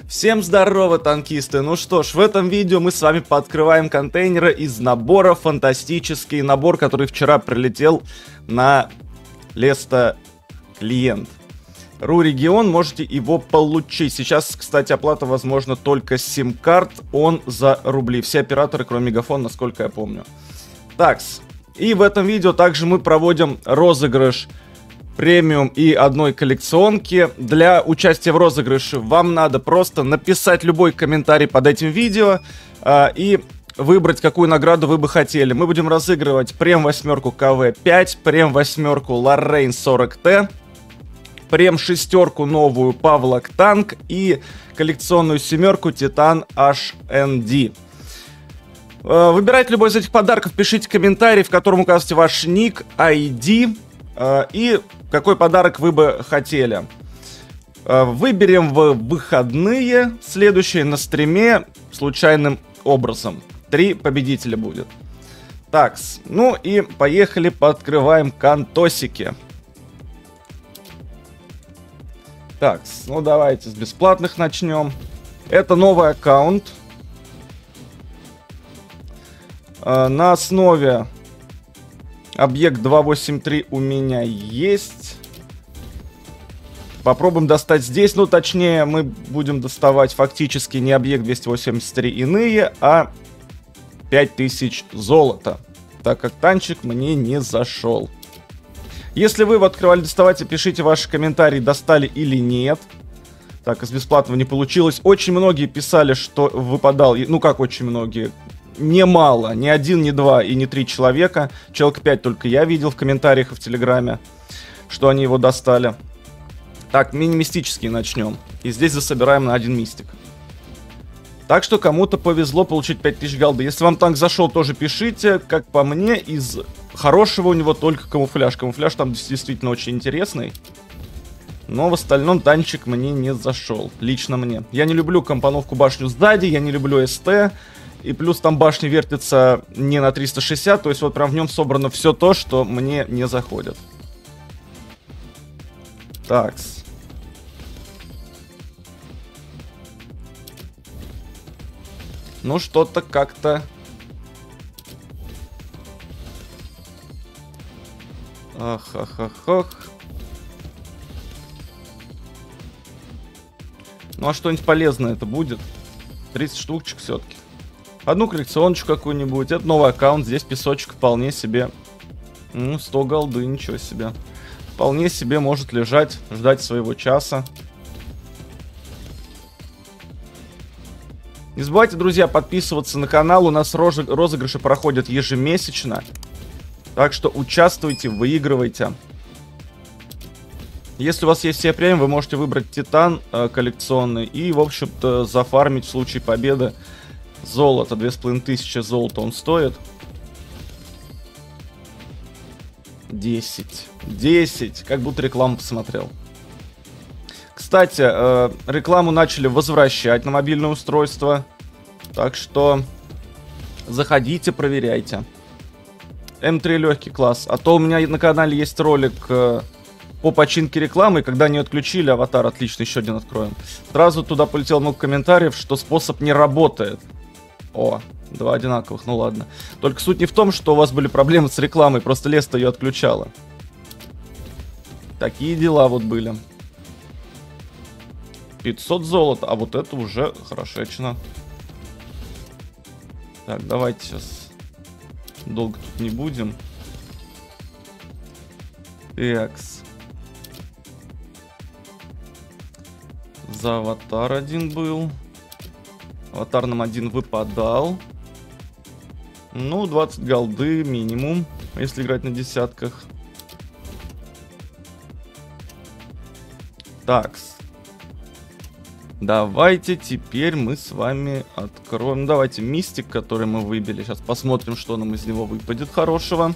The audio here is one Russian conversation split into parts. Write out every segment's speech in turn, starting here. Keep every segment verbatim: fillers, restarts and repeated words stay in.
Всем здорово, танкисты! Ну что ж, в этом видео мы с вами пооткрываем контейнеры из набора «Фантастический набор», который вчера прилетел на Лесто клиент. РУ регион, можете его получить. Сейчас, кстати, оплата возможна только с сим-карт, он за рубли. Все операторы, кроме Мегафон, насколько я помню. Такс. И в этом видео также мы проводим розыгрыш премиум и одной коллекционки. Для участия в розыгрыше вам надо просто написать любой комментарий под этим видео э, и выбрать, какую награду вы бы хотели. Мы будем разыгрывать прем восьмерку ка вэ пять, прем восьмерку Лоррейн сорок тэ, прем шестерку новую Павлок Танк и коллекционную семерку Титан эйч эн ди. Э, выбирайте любой из этих подарков, пишите комментарий, в котором указывайте ваш ник, ай ди э, и какой подарок вы бы хотели. Выберем в выходные, следующие на стриме, случайным образом. Три победителя будет. Такс. Ну и поехали, пооткрываем кантосики. Такс. Ну давайте с бесплатных начнем. Это новый аккаунт. На основе объект два восемь три у меня есть. Попробуем достать здесь. Ну, точнее, мы будем доставать фактически не объект двести восемьдесят три иные, а пять тысяч золота. Так как танчик мне не зашел. Если вы его открывали, доставайте, пишите ваши комментарии, достали или нет. Так, из бесплатного не получилось. Очень многие писали, что выпадал. Ну, как очень многие? Немало, ни один, ни два и ни три человека. Человек пять только я видел в комментариях и в Телеграме, что они его достали. Так, мини-мистический начнем. И здесь засобираем на один мистик. Так что кому-то повезло получить пять тысяч голды. Если вам танк зашел, тоже пишите. Как по мне, из хорошего у него только камуфляж. Камуфляж там действительно очень интересный. Но в остальном танчик мне не зашел. Лично мне. Я не люблю компоновку башню сзади, я не люблю СТ. И плюс там башня вертится не на триста шестьдесят, то есть вот прям в нем собрано все то, что мне не заходит. Такс. Ну что-то как-то... Ах, ах, ах, ах. Ну а что-нибудь полезное это будет? тридцать штучек все-таки. Одну коллекционочку какую-нибудь. Это новый аккаунт. Здесь песочек вполне себе. Ну, сто голды, ничего себе. Вполне себе может лежать, ждать своего часа. Не забывайте, друзья, подписываться на канал. У нас розыгрыши проходят ежемесячно. Так что участвуйте, выигрывайте. Если у вас есть все премиум, вы можете выбрать Титан э, коллекционный. И, в общем-то, зафармить в случае победы золото. две с половиной тысячи золота он стоит. десять. десять. Как будто рекламу посмотрел. Кстати, э, рекламу начали возвращать на мобильное устройство. Так что заходите, проверяйте. эм три легкий класс. А то у меня на канале есть ролик э, по починке рекламы. И когда не отключили, аватар отлично, еще один откроем. Сразу туда полетело много комментариев, что способ не работает. О, два одинаковых, ну ладно. Только суть не в том, что у вас были проблемы с рекламой, просто Лесто ее отключала. Такие дела вот были. пятьсот золота, а вот это уже хорошечно. Так, давайте сейчас долго тут не будем. Экс. За аватар один был. Аватар нам один выпадал. Ну, двадцать голды минимум, если играть на десятках. Такс. Давайте теперь мы с вами откроем. Давайте мистик, который мы выбили. Сейчас посмотрим, что нам из него выпадет хорошего.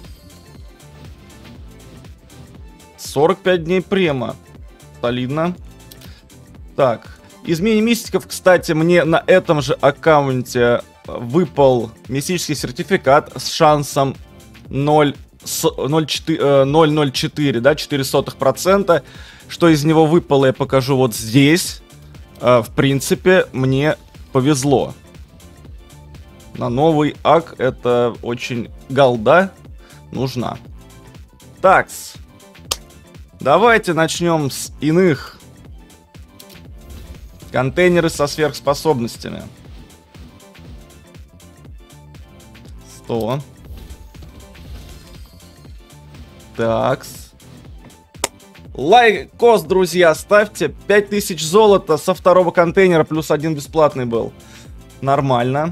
сорок пять дней према. Солидно. Так. Из мини-мистиков, кстати, мне на этом же аккаунте выпал мистический сертификат с шансом ноль ноль четыре, да, четыре сотых процента. Что из него выпало, я покажу вот здесь. э, в принципе, мне повезло. На новый ак это очень голда нужна. Такс. Давайте начнем с иных. Контейнеры со сверхспособностями. сто. Такс. Лайкос, друзья, ставьте. пять тысяч золота со второго контейнера, плюс один бесплатный был. Нормально.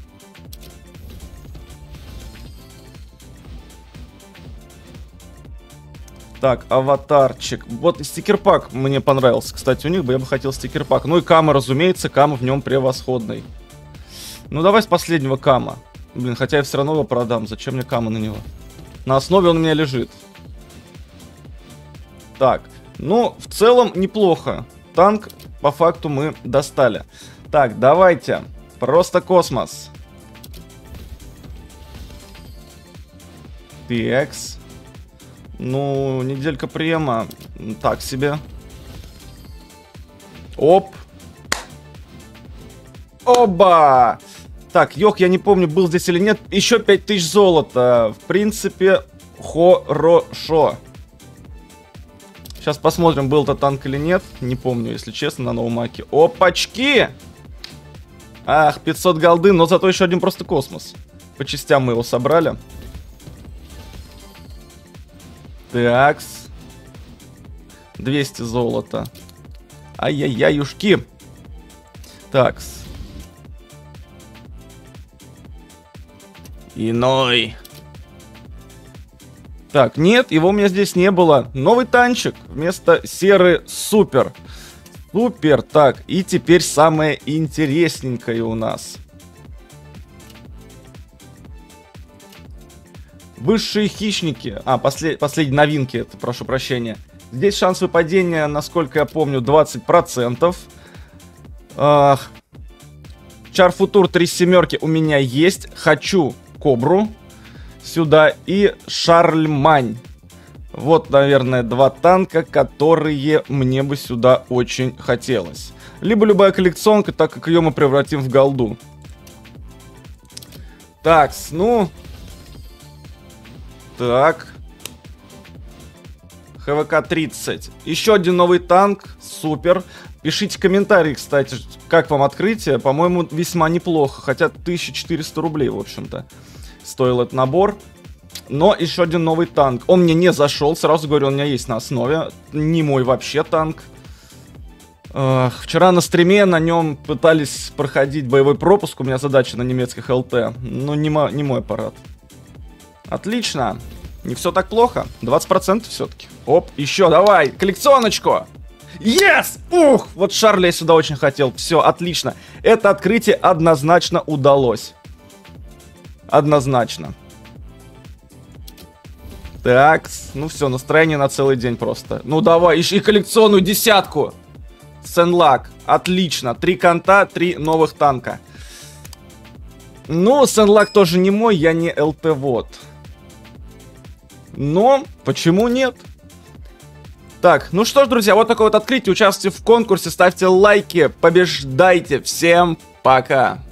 Так, аватарчик. Вот стикер-пак мне понравился, кстати, у них бы я бы хотел стикер-пак. Ну и Кама, разумеется, Кама в нем превосходный. Ну давай с последнего Кама. Блин, хотя я все равно его продам. Зачем мне Кама на него? На основе он у меня лежит. Так, ну, в целом неплохо. Танк, по факту, мы достали. Так, давайте. Просто космос. Текс. Ну, неделька приема. Так себе. Оп. Оба! Так, Йох, я не помню, был здесь или нет. Еще пять тысяч золота. В принципе, хорошо. Сейчас посмотрим, был это танк или нет. Не помню, если честно, на новом маке. Опачки! Ах, пятьсот голды, но зато еще один просто космос. По частям мы его собрали. Такс. двести золота. Ай-яй-яй-юшки. Такс. Иной. Так, нет, его у меня здесь не было. Новый танчик вместо серы супер. Супер, так, и теперь самое интересненькое у нас. Высшие хищники. А, послед... последние новинки, это, прошу прощения. Здесь шанс выпадения, насколько я помню, двадцать процентов. Ах. Чарфутур три семерки у меня есть. Хочу Кобру сюда и Шарльмань. Вот, наверное, два танка, которые мне бы сюда очень хотелось. Либо любая коллекционка, так как ее мы превратим в голду. Так, ну... Так. ХВК тридцать. Еще один новый танк. Супер. Пишите комментарии, кстати, как вам открытие. По-моему, весьма неплохо. Хотя тысяча четыреста рублей, в общем-то, стоил этот набор. Но еще один новый танк. Он мне не зашел. Сразу говорю, он у меня есть на основе. Не мой вообще танк. Эх, вчера на стриме на нем пытались проходить боевой пропуск. У меня задача на немецких ЛТ. Но не, мо не мой аппарат. Отлично. Не все так плохо. двадцать процентов все-таки. Оп, еще, давай, коллекционочку. Yes! Ух, вот Шарля я сюда очень хотел. Все, отлично. Это открытие однозначно удалось. Однозначно. Так, ну все, настроение на целый день просто. Ну давай, еще и коллекционную десятку. Сенлак, отлично. Три конта, три новых танка. Ну, Сенлак тоже не мой, я не ЛТ-вод. Но, почему нет? Так, ну что ж, друзья, вот такое вот открытие. Участвуйте в конкурсе, ставьте лайки, побеждайте. Всем пока.